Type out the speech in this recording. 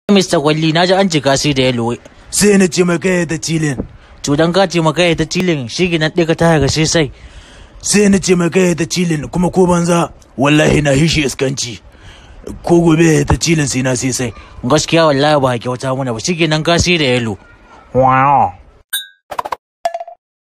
Mr. Kwalli na ji an cika sai da Yallo. Sai na ce maka ta Cilin. To dan ka ce maka ta Cilin shi ginan ɗiga ta ga sai. Sai na ce maka ta Cilin kuma ko banza wallahi na hishi iskanci. Ko gobe ta Cilin sai na sai. Gaskiya wallahi ba kyauta mana ba shi ginan ka sai da Yallo. Wow.